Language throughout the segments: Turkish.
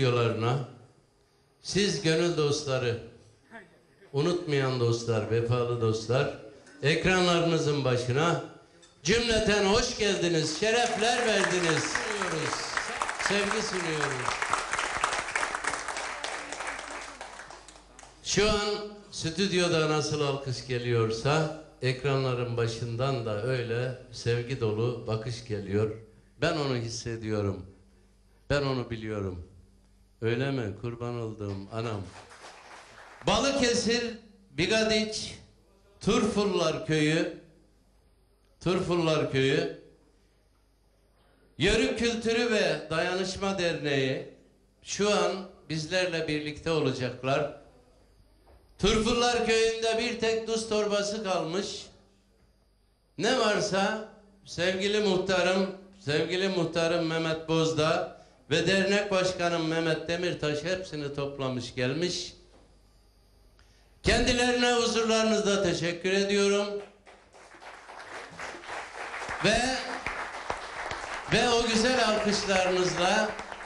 videolarına, siz gönül dostları, unutmayan dostlar, vefalı dostlar, ekranlarınızın başına cümleten hoş geldiniz, şerefler verdiniz. Sunuyoruz, sevgi sunuyoruz. Şu an stüdyoda nasıl alkış geliyorsa, ekranların başından da öyle sevgi dolu bakış geliyor. Ben onu hissediyorum. Ben onu biliyorum. Öyle mi? Kurban olduğum anam. Balıkesir, Bigadiç, Turfullar Köyü, Yörük Kültürü ve Dayanışma Derneği şu an bizlerle birlikte olacaklar. Turfullar Köyü'nde bir tek tuz torbası kalmış. Ne varsa sevgili muhtarım Mehmet Bozdağ ve dernek başkanım Mehmet Demirtaş hepsini toplamış gelmiş. Kendilerine huzurlarınızda teşekkür ediyorum. Ve o güzel alkışlarınızla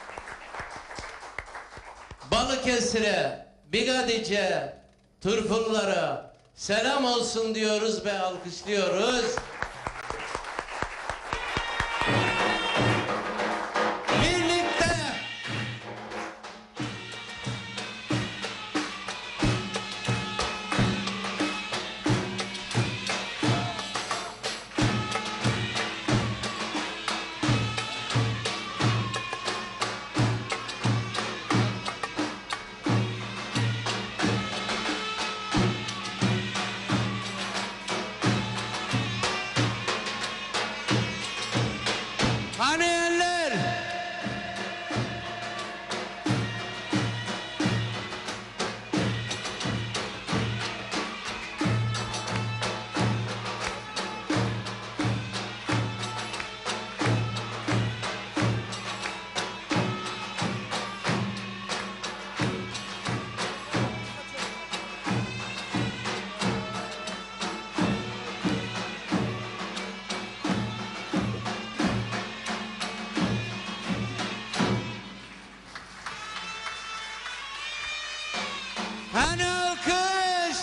Balıkesir'e, Bigadiç'e, Turfullara selam olsun diyoruz ve alkışlıyoruz. Birlikte hani eller hani alkış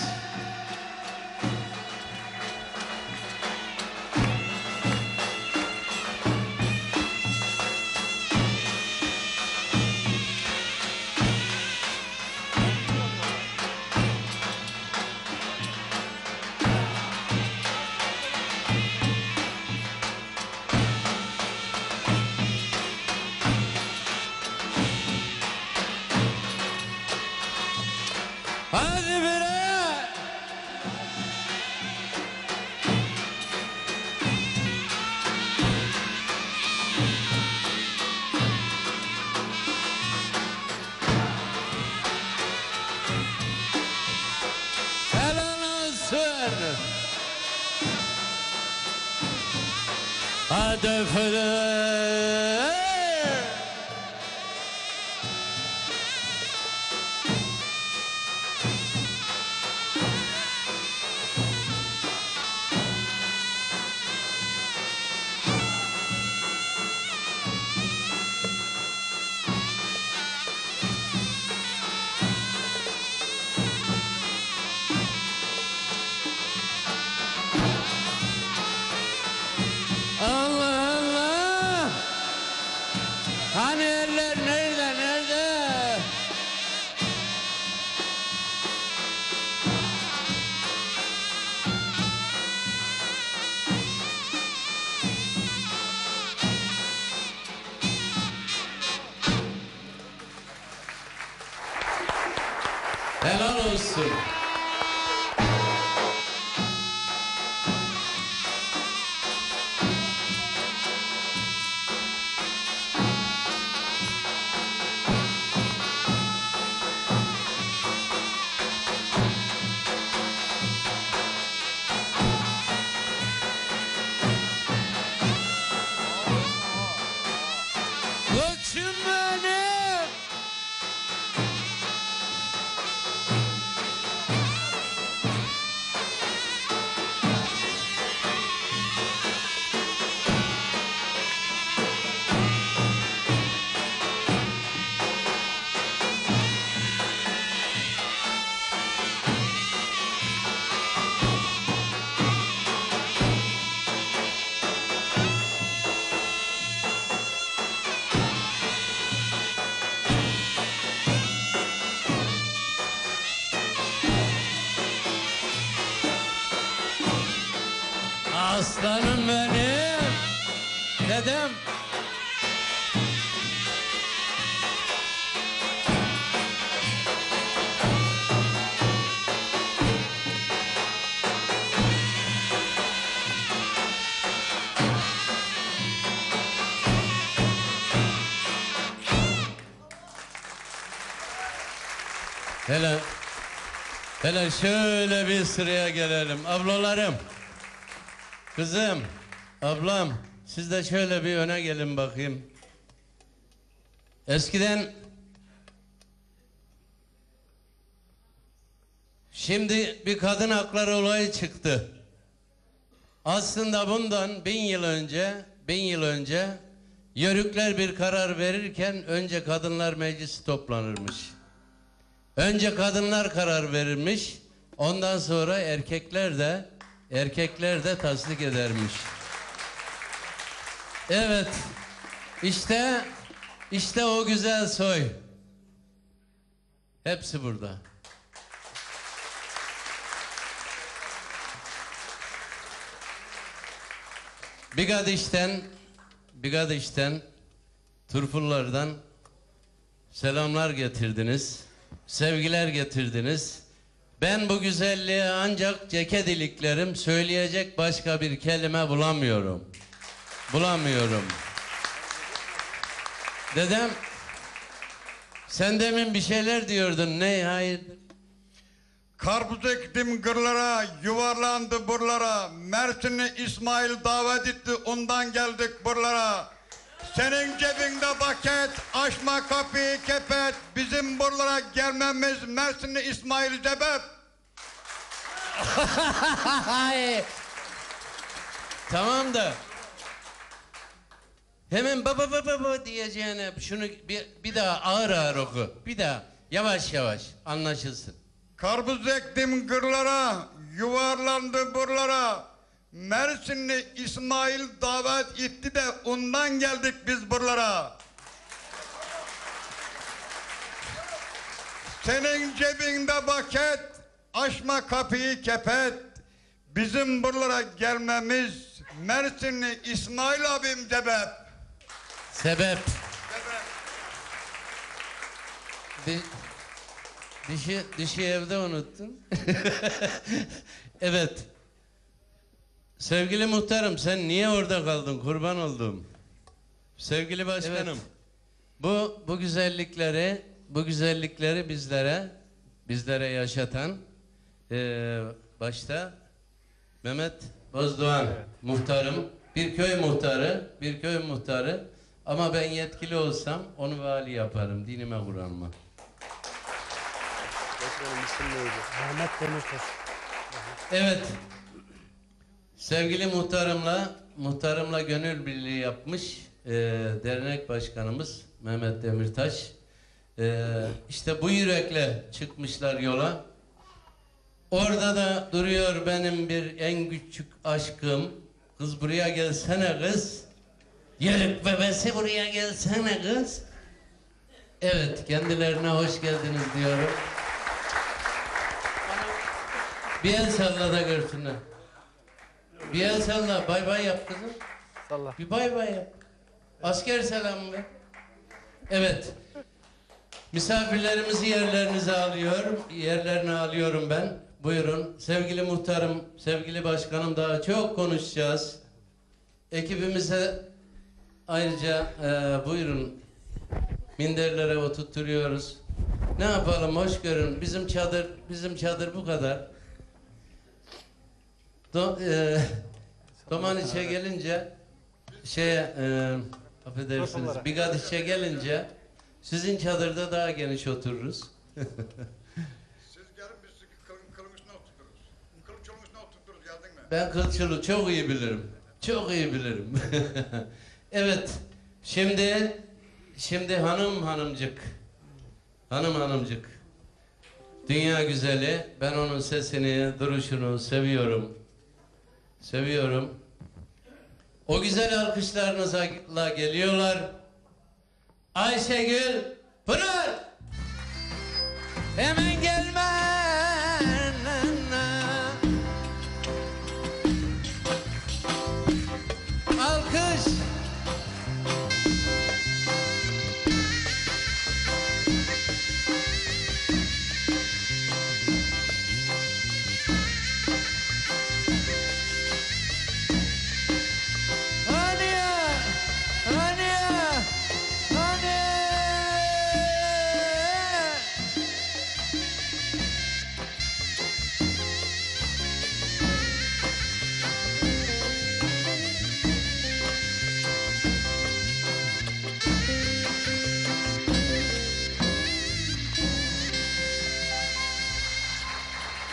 hadi bire helal olsun hadi fırın Allah Allah. Hani eller nerede? Helal olsun. Koçum benim. Aslanım benim. Dedem. Hele şöyle bir sıraya gelelim. Ablalarım, kızım, ablam, siz de şöyle bir öne gelin bakayım. Eskiden, şimdi bir kadın hakları olayı çıktı. Aslında bundan 1000 yıl önce yörükler bir karar verirken önce kadınlar meclisi toplanırmış. Önce kadınlar karar verirmiş, ondan sonra erkekler de tasdik edermiş. Evet, işte o güzel soy. Hepsi burada. Bigadiş'ten, Turpullardan selamlar getirdiniz. Sevgiler getirdiniz. Ben bu güzelliğe ancak ceket iliklerim, söyleyecek başka bir kelime bulamıyorum. Dedem, sen demin bir şeyler diyordun. Ne? Hayır. Karpuz ektim gırlara, yuvarlandı buralara. Mersinli İsmail davet etti, ondan geldik buralara. Senin cebinde paket, açma kapıyı kepet. Bizim buralara gelmemiz Mersinli İsmail sebep. Tamam da hemen baba diyeceğine şunu bir daha ağır oku. Bir daha yavaş anlaşılsın. Karpuz ektim gırlara, yuvarlandı buralara. Mersinli İsmail davet etti de ondan geldik biz buralara. Senin cebinde paket, açma kapıyı kepet. Bizim buralara gelmemiz Mersinli İsmail abim sebep. Dişi evde unuttun. Evet. Sevgili muhtarım, sen niye orada kaldın? Kurban olduğum. Sevgili başkanım. Evet. Bu güzellikleri bizlere yaşatan başta Mehmet Bozdoğan, evet. Muhtarım, bir köy muhtarı ama ben yetkili olsam onu vali yaparım, dinime Kur'an'ıma. Ahmet Demirtaş. Evet. Sevgili muhtarımla gönül birliği yapmış dernek başkanımız Mehmet Demirtaş. İşte bu yürekle çıkmışlar yola. Orada da duruyor benim bir en küçük aşkım. Kız buraya gelsene kız. Yörük bebesi buraya gelsene kız. Evet, kendilerine hoş geldiniz diyorum. Bir el salla da görsünler. Bir el salla, bay bay yap kızım. Salla. Bir bay bay yap. Asker selamı ver. Evet. Misafirlerimizi yerlerine alıyorum ben. Buyurun. Sevgili muhtarım, sevgili başkanım, daha çok konuşacağız. Ekibimize ayrıca buyurun minderlere oturtuyoruz. Ne yapalım, hoş görün. Bizim çadır bu kadar. Domaniç'e gelince affedersiniz, Bigadiş'e gelince sizin çadırda daha geniş otururuz. Siz gelin biz kılın üstüne oturturuz. Kılçılın üstüne oturturuz, geldin mi? Ben kılçılı çok iyi bilirim. Çok iyi bilirim. Evet. Şimdi hanımcık. Dünya güzeli. Ben onun sesini, duruşunu seviyorum. O güzel alkışlarınızla geliyorlar. Ayşegül Pınar. Hemen gelme.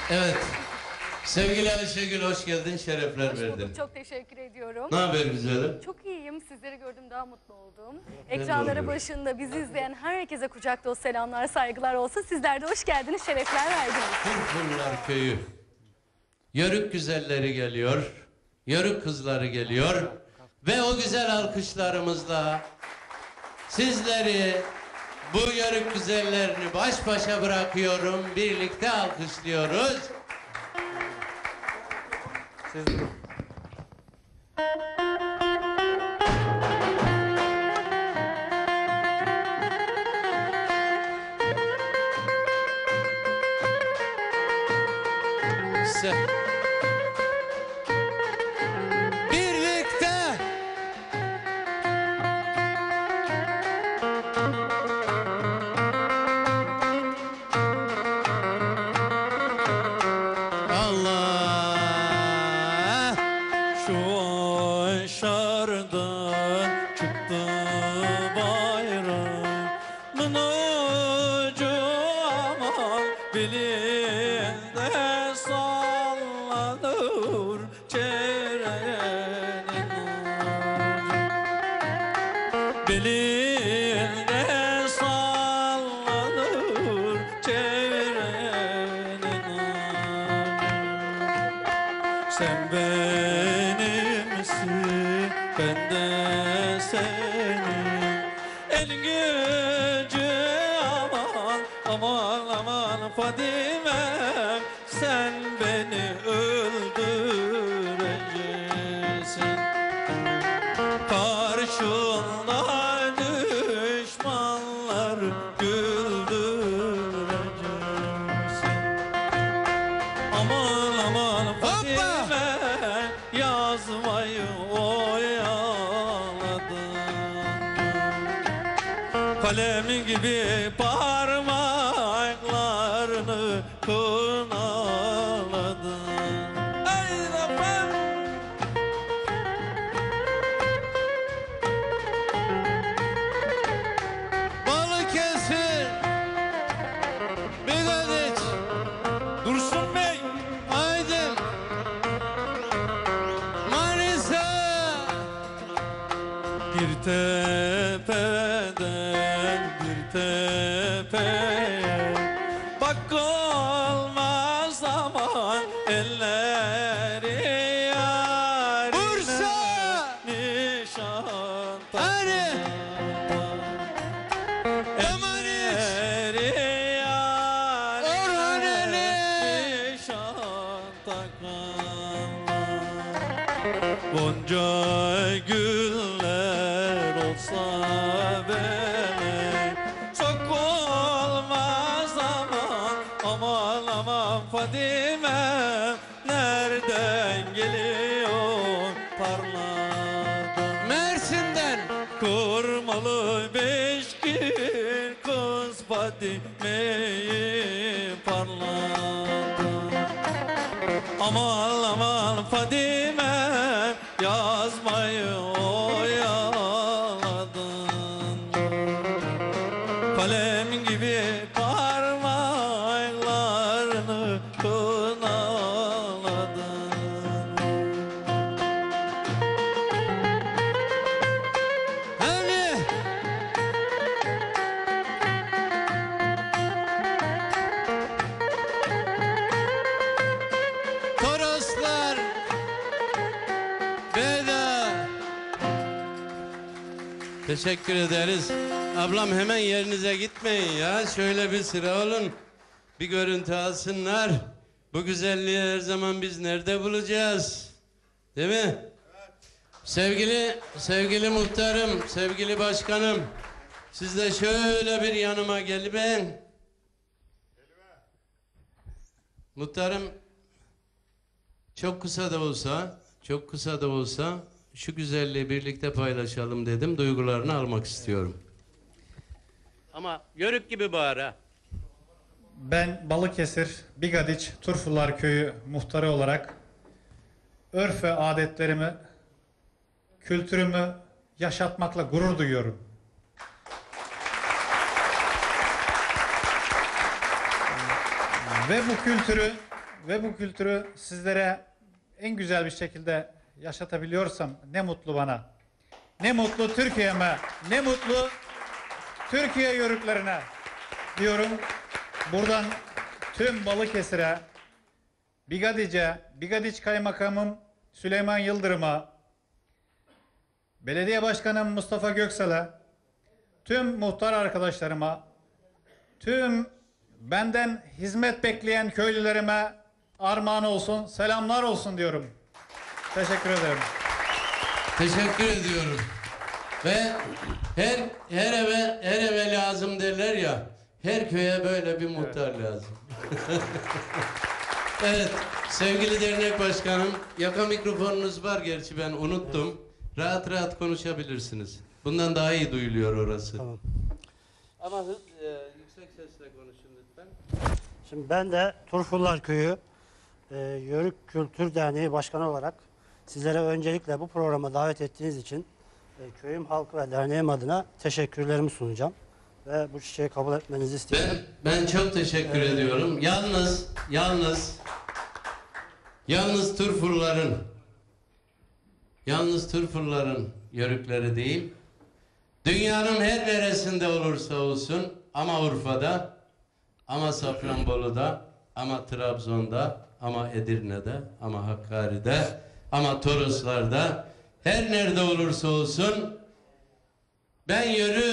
Evet. Sevgili Ayşegül hoş geldin, şerefler Hoş verdin. bulduk, çok teşekkür ediyorum. Ne haber güzelim? Çok iyiyim, sizleri gördüm daha mutlu oldum. Ben de Ekranları oluyorum. başında bizi izleyen herkese kucak dolusu selamlar, saygılar olsun. Sizler de hoş geldiniz, şerefler verdiniz. Kurtullar köyü. Yörük güzelleri geliyor. Yörük kızları geliyor. Ve o güzel alkışlarımızla sizleri bu yörük güzellerini baş başa bırakıyorum. Birlikte alkışlıyoruz. Siz durun. Birlikte. Allah. Şu aşardan çıktı bayrağımın ucu aman belinde sallanır çerenin ucu. Belinde sallanır çerenin ucu. Sen benimsin, ben de senin. El gücü aman, aman, aman Fadime, sen beni öldüreceksin. Karşında düşmanlar güldüreceksin. Aman aman Fadime, yazmayı oyaladın. Kalem gibi parmaklarını kınaladın. Ey Rabbim! Balıkesir. Biganiç. Dursun Bey! Aydın. Manisa. Bir tepeden bir tepeye bak olmaz zaman elleri yarine Bursa! nişan Hani? elleri yarine Orhaneli! nişan takanlar. Gonca güller olsa beni çok olmaz aman, aman aman Fadime, nereden geliyor tarladan? Mersin'den. Kurmalı beşkir kız Fadime'yi parladan. Aman aman Fadime, yazmayı oyaladın. Kalem gibi parmaklarını kınaladın. Hani? Toroslar. Veda. Teşekkür ederiz. Ablam hemen yerinize gitmeyin ya. Şöyle bir sıra olun. Bir görüntü alsınlar. Bu güzelliği her zaman biz nerede bulacağız? Değil mi? Sevgili muhtarım, sevgili başkanım. Siz de şöyle bir yanıma gelin. Muhtarım, çok kısa da olsa şu güzelliği birlikte paylaşalım dedim. Duygularını almak istiyorum. Ama yörük gibi bağır ha. Ben Balıkesir, Bigadiç, Turfular Köyü muhtarı olarak örf ve adetlerimi, kültürümü yaşatmakla gurur duyuyorum. Ve bu kültürü ve bu kültürü sizlere en güzel bir şekilde yaşatabiliyorsam ne mutlu bana. Ne mutlu Türkiye'me, ne mutlu Türkiye yörüklerine diyorum. Buradan tüm Balıkesir'e, Bigadiç Kaymakamım Süleyman Yıldırım'a, Belediye Başkanım Mustafa Göksel'e, tüm muhtar arkadaşlarıma, tüm benden hizmet bekleyen köylülerime armağan olsun, selamlar olsun diyorum. Teşekkür ederim. Teşekkür ediyorum. Ve her eve lazım derler ya. Her köye böyle bir muhtar lazım. Evet, sevgili dernek başkanım, yaka mikrofonunuz var gerçi ben unuttum. Rahat rahat konuşabilirsiniz. Bundan daha iyi duyuluyor orası. Tamam. Ama yüksek sesle konuşun lütfen. Şimdi ben de Turfullar Köyü Yörük Kültür Derneği Başkanı olarak sizlere öncelikle bu programa davet ettiğiniz için köyüm halkı ve derneğim adına teşekkürlerimi sunacağım. Ve bu çiçeği kabul etmenizi istiyorum. Ben çok teşekkür ediyorum. Yalnız Turfulların yörükleri değil. Dünyanın her neresinde olursa olsun, ama Urfa'da, ama Safranbolu'da, ama Trabzon'da, ama Edirne'de, ama Hakkari'de, ama Toroslar'da, her nerede olursa olsun ben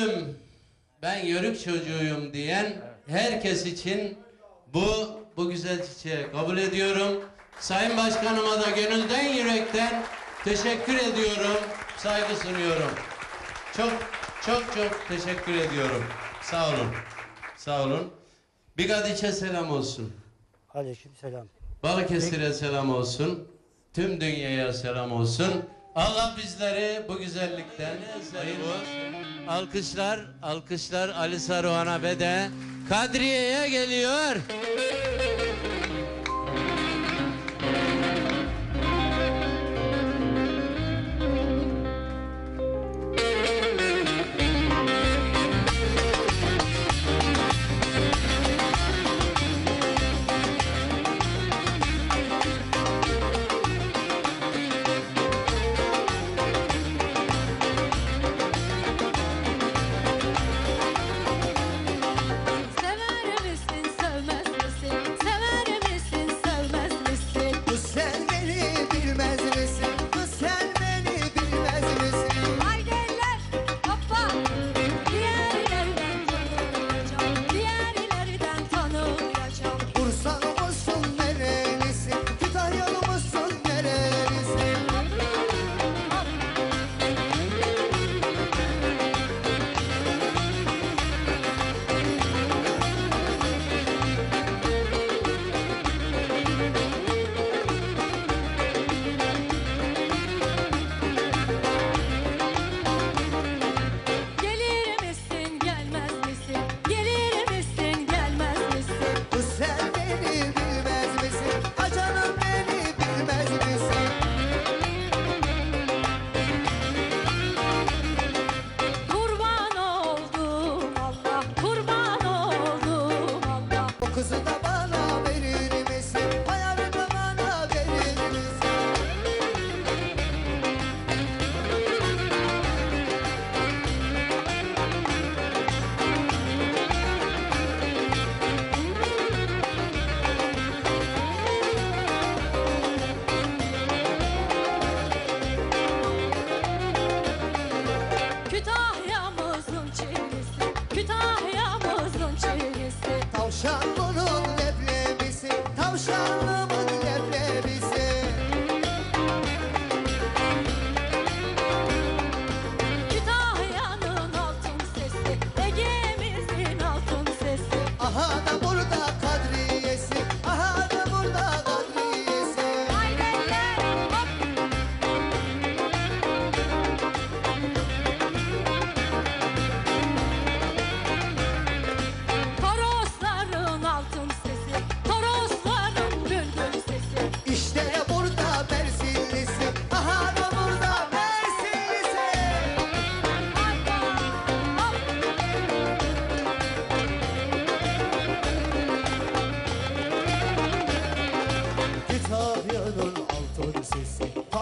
yörük çocuğuyum diyen herkes için bu güzel çiçeği kabul ediyorum. Sayın Başkanıma da gönülden yürekten teşekkür ediyorum, saygı sunuyorum. Çok teşekkür ediyorum. Sağ olun. Sağ olun. Bigadiç'e selam olsun. Aleykümselam. Balıkesir'e selam olsun. Tüm dünyaya selam olsun. Allah bizleri bu güzellikten alkışlar Ali Saruhan'a ve de Kadriye'ye geliyor. Sever misin sevmez misin?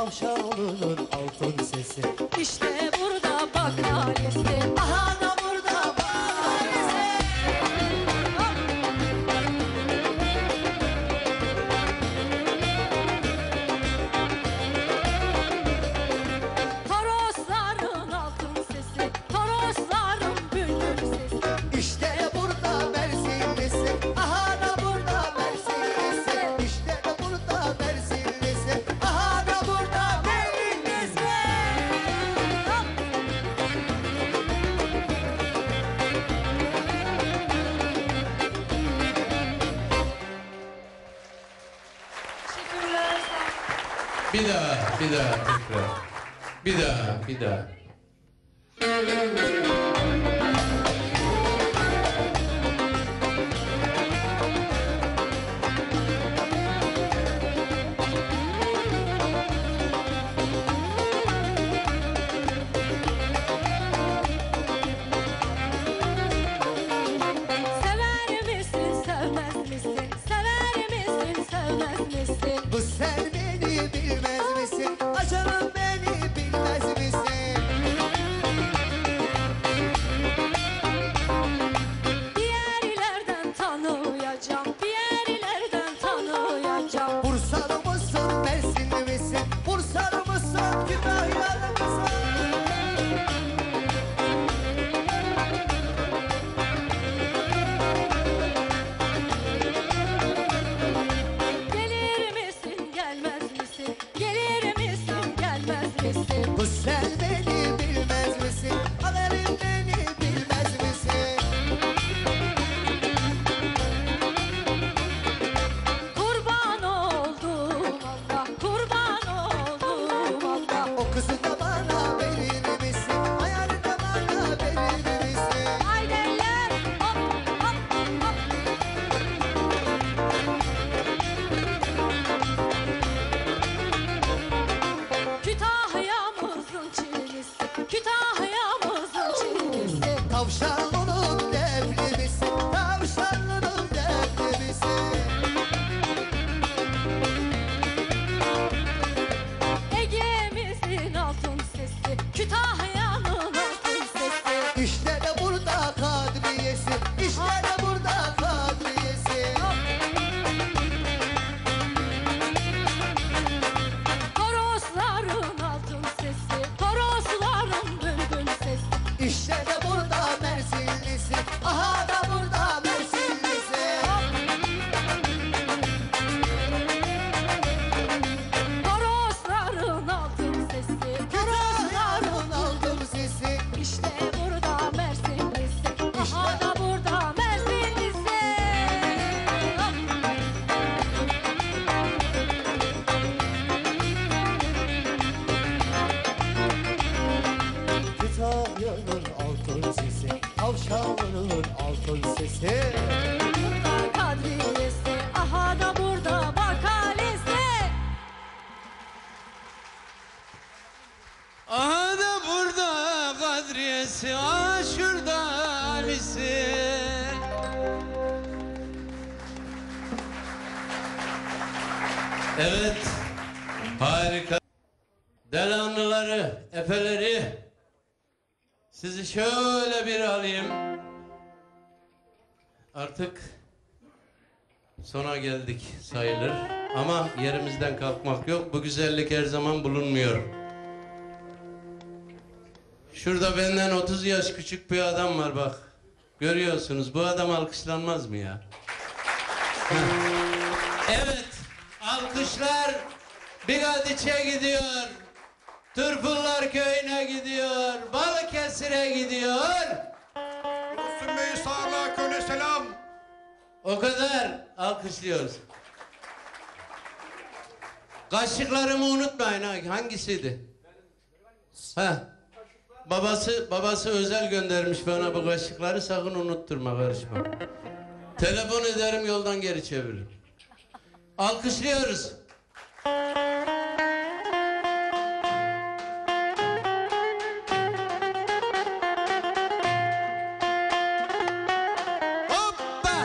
Tavşanının altın sesi. İşte burada bak ailesi. Aha da burada bak ailesi. Torosların altın sesi, torosların bülbül sesi. İşte burada Mersinlisi. Aha da burada Mersinlisi. İşte burada Mersinlisi. Aha da burada Mersinlisi. Teşekkürler. Bir daha tekrar. Bir daha. Sever misin, sevmez misin? Sever misin, sevmez misin? Bu sen beni bilmez misin? Aşarım beni bilmez misin? Diğerlerden tanıyacağım, diğerlerden tanıyacağım. Bursalı mısın, Mersinli misin? Bursalı mısın, Kütahyalı mısın? Gelir misin, gelmez misin? Gelir misin, gelmez misin? Bu sen beni bilmez misin? Haberim beni bilmez misin? Kurban oldum Allah, kurban oldum Allah. O kızı da bana verir misin? Hayalini de bana verir misin? Haydeller, hop hop hop. Kütahya'mızın çilisi, Kütahya'mızın çilisi. Tavşanlının devrimisin, tavşanlının devrimisin. Ege'mizin altın sesi, Kütahya'nın altın sesi. İşte de burada kadriyesi, işte de burada kadriyesi. Torosların altın sesi, torosların bülbül sesi. İşte de burada Mersinlisi, aha da burada Mersinlisi. Torosların altın sesi, torosların Kütahya'nın altın sesi. İşte burada Mersinlisi, aha da burada Mersinlisi. Kütahya'nın altın sesi, tavşanlının altın sesi. Burada Kadriyesi, aha da burada bakalesi. Aha da burada Kadriyesi, ah şurada Ali'si. Evet, harika. Delanlıları, efeleri, sizi şöyle bir alayım. Artık sona geldik sayılır. Ama yerimizden kalkmak yok. Bu güzellik her zaman bulunmuyor. Şurada benden 30 yaş küçük bir adam var bak. Görüyorsunuz. Bu adam alkışlanmaz mı ya? Heh. Evet. Alkışlar Bigadiç'e gidiyor. Turpullar köyüne gidiyor. Balıkesir'e gidiyor. Dursun Bey sağlığa köyüne selam. O kadar alkışlıyoruz. Kaşıklarımı unutmayın ha. Hangisiydi? Ha. Babası özel göndermiş bana bu kaşıkları, sakın unutturma, karışma. Telefon ederim, yoldan geri çeviririm. Alkışlıyoruz. Hoppa!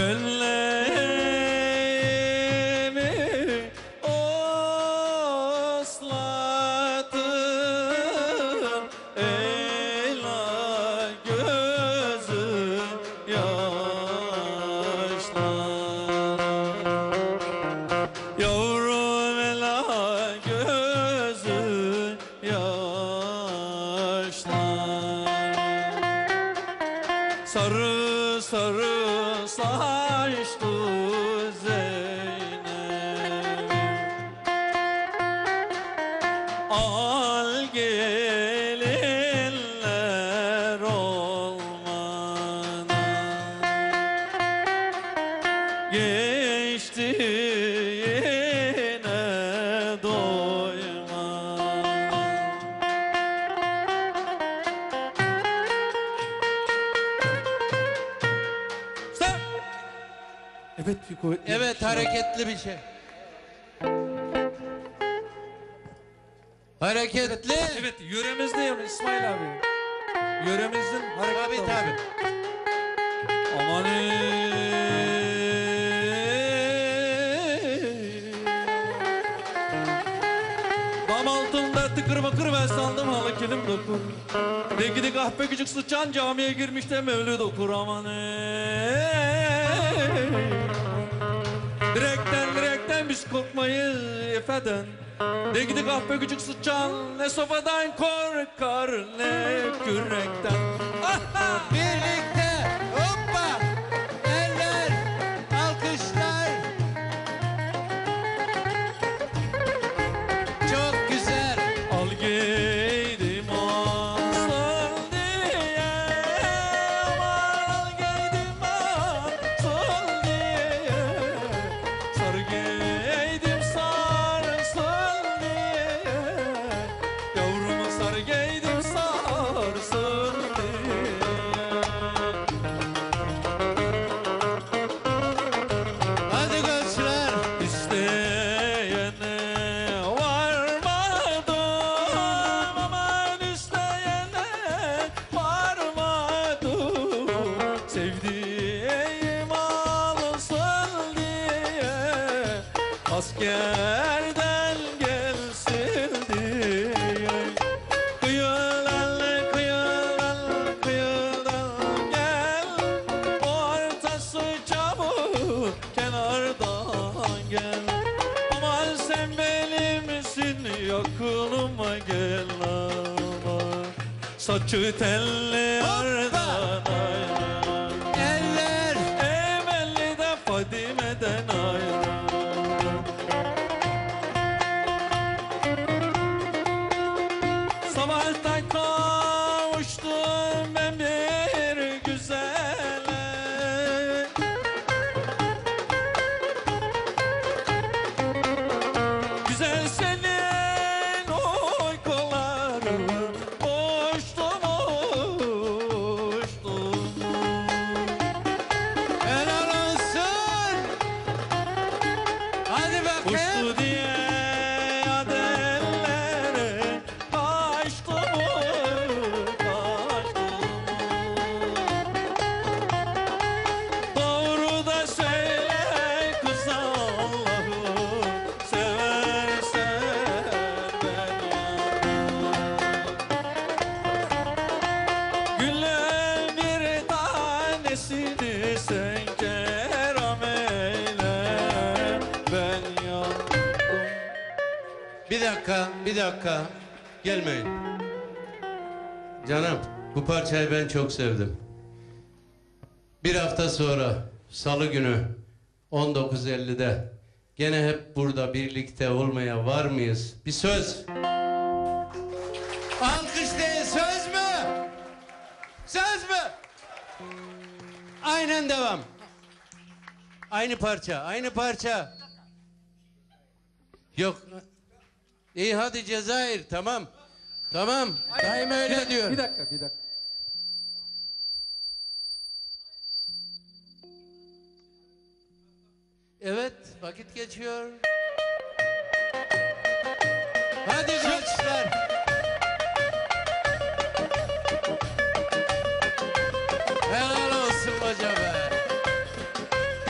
Gönlümü osladın, ela gözün yaşlar. Yavrum ela gözün yaşlar. Sarı sarı saçlı Zeynep, al gelinler olmadan geçti yine doymadan. Stop! Evet Fiko. Evet, hareketli bir şey. Hareketli. Evet, yöremizde yani İsmail abi. Yöremizin hareketi. Tabii tabii. Aman dam altında tıkır bakır ben sandım halı kilim dokur. De gidi kahpe küçük sıçan camiye girmiş de mevlüt okur aman Direkten biz korkmayız efeden. De gidi kahpe küçük sıçan ne sofadan korkar ne kürekten. Aha! Birlikte hoppa, eller, alkışlar. Çok güzel. Al giydim olsun diye, aman al giydim olsun diye, sar giydim sarsın diye, yavrumu sar giydim sarsın diye. Hadi gençler. İsteyene varmadım, aman isteyene varmadım. Sevdiğim alsın diye, askerden gelsin diye. Kıyıdan gel, ortası çabuk kenardan gel. Aman sen benimsin yakınıma gel aman. Saçı telli ardan ayrı, Eller. emelli de Fadime'den ayrı. Sabahtan kavuştum ben bir güzele. Güzel senin oy kolların, uçtum uçtum. Helal olsun. Hadi bakayım. Uçtu diye adellere kaçtım kaçtım. Doğru da söyle kız Allah'ım, seversen ben Güller bir tanesini sen kerem eyle, ben yandım. Bir dakika. Gelmeyin. Canım, bu parçayı ben çok sevdim. Bir hafta sonra, Salı günü 19.50'de gene hep burada birlikte olmaya var mıyız? Bir söz. Alkış değil, söz mü? Söz mü? Aynen devam. Aynı parça. Yok. İyi hadi Cezayir, tamam. Daima öyle diyor. Bir dakika. Evet, vakit geçiyor. Hadi gençler. Helal olsun hoca be.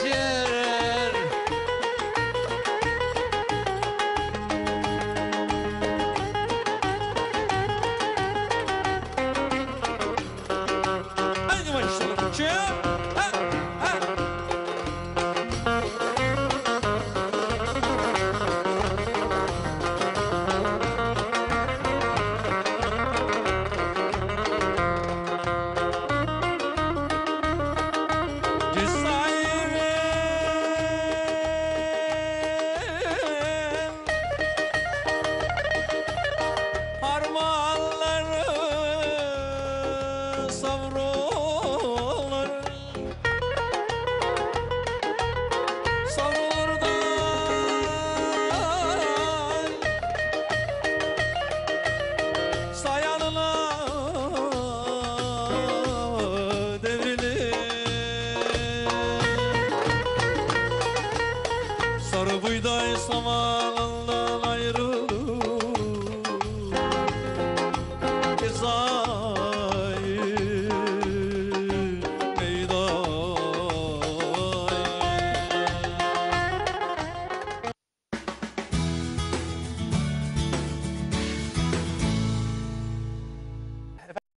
yeşerer. Haydi başlayalım. Çık. Ha, ha. Cezayir'in harmanları savrulur, savrulur da sayanına devrilir. Sarı buğday samanından ayrılır.